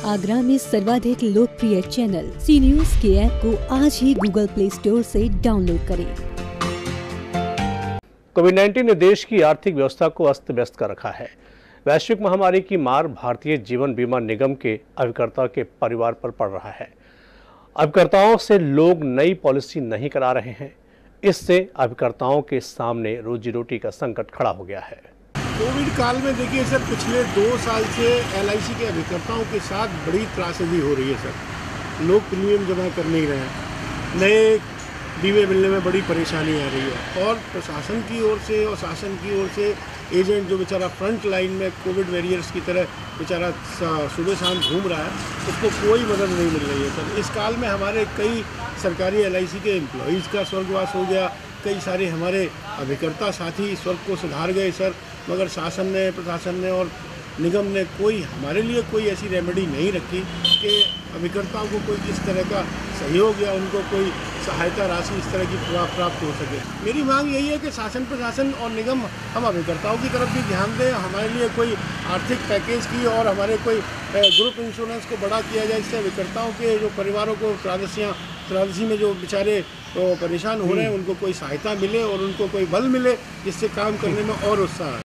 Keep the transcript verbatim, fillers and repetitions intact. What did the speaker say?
आगरा में सर्वाधिक लोकप्रिय चैनल सी न्यूज के ऐप को आज ही गूगल प्ले स्टोर से डाउनलोड करें। कोविड नाइन्टीन ने देश की आर्थिक व्यवस्था को अस्त व्यस्त कर रखा है। वैश्विक महामारी की मार भारतीय जीवन बीमा निगम के अभिकर्ता के परिवार पर पड़ रहा है। अभिकर्ताओं से लोग नई पॉलिसी नहीं करा रहे हैं। इससे अभिकर्ताओं के सामने रोजी रोटी का संकट खड़ा हो गया है। कोविड काल में देखिए सर, पिछले दो साल से एल आई सी के अभिकर्ताओं के साथ बड़ी त्रासदी हो रही है सर। लोग प्रीमियम जमा कर नहीं रहे हैं, नए बीमे मिलने में बड़ी परेशानी आ रही है और प्रशासन की ओर से और शासन की ओर से एजेंट जो बेचारा फ्रंट लाइन में कोविड वॉरियर्स की तरह बेचारा सुबह शाम घूम रहा है, उसको कोई मदद नहीं मिल रही है सर। इस काल में हमारे कई सरकारी एल आई सी के एम्प्लॉयज़ का स्वर्गवास हो गया, कई सारे हमारे अभिकर्ता साथी स्वर्ग को सुधार गए सर, मगर शासन ने, प्रशासन ने और निगम ने कोई हमारे लिए कोई ऐसी रेमेडी नहीं रखी कि अभिकर्ताओं को कोई इस तरह का सहयोग या उनको कोई सहायता राशि इस तरह की प्राप्त हो सके। मेरी मांग यही है कि शासन, प्रशासन और निगम हम अभिकर्ताओं की तरफ भी ध्यान दें, हमारे लिए कोई आर्थिक पैकेज की और हमारे कोई ग्रुप इंश्योरेंस को बड़ा किया जाए, इससे अभिकर्ताओं के जो परिवारों को त्रासदियाँ त्रासदी में जो बेचारे तो परेशान हो रहे हैं उनको कोई सहायता मिले और उनको कोई बल मिले जिससे काम करने में और उत्साह है।